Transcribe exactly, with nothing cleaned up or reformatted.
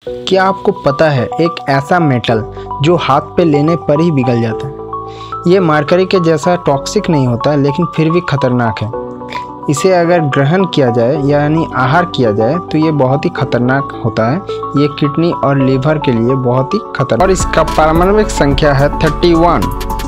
क्या आपको पता है एक ऐसा मेटल जो हाथ पे लेने पर ही पिघल जाता है। ये मरकरी के जैसा टॉक्सिक नहीं होता लेकिन फिर भी खतरनाक है। इसे अगर ग्रहण किया जाए यानी आहार किया जाए तो ये बहुत ही खतरनाक होता है। ये किडनी और लीवर के लिए बहुत ही खतरनाक और इसका पारमाणविक संख्या है थर्टी वन।